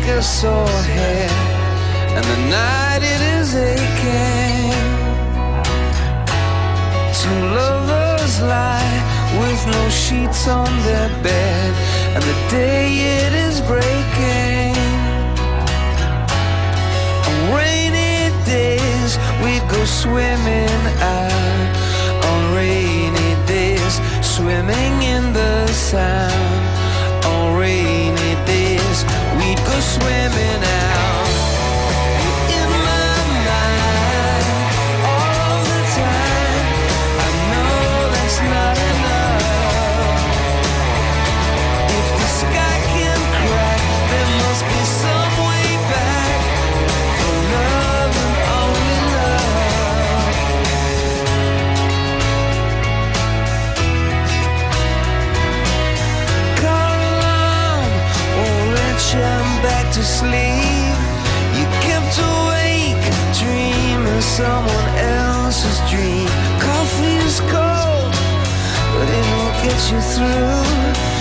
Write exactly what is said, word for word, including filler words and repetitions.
a sore head, and the night it is aching. Two lovers lie with no sheets on their bed, and the day it is breaking. On rainy days we go swimming out. On rainy days, swimming in the sound. On rainy days, we'd go swimming out. In my mind, all the time, I know that's not enough. If the sky can crack, there must be some way back for love and only love. Call alarm, won't let you back to sleep. You kept awake, dreaming someone else's dream. Coffee is cold, but it won't get you through.